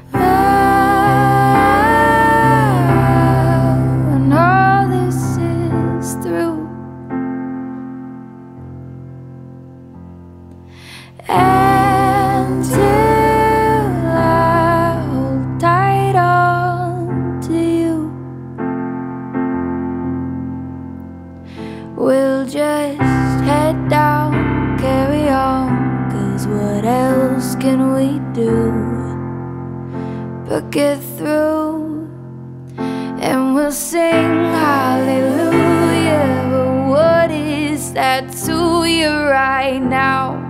When all this is through, and till I hold tight on to you, we'll just head down, carry on, 'cause what else can we do but get through? And we'll sing hallelujah, but what is that to you right now?